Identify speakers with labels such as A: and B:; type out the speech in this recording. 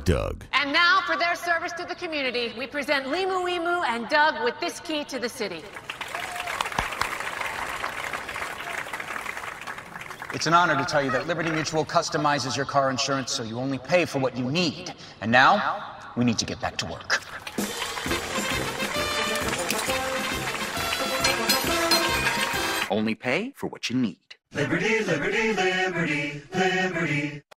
A: Doug.
B: And now, for their service to the community, we present LiMu and Doug with this key to the city.
C: It's an honor to tell you that Liberty Mutual customizes your car insurance so you only pay for what you need. And now, we need to get back to work. Only pay for what you need.
D: Liberty, liberty, liberty, liberty.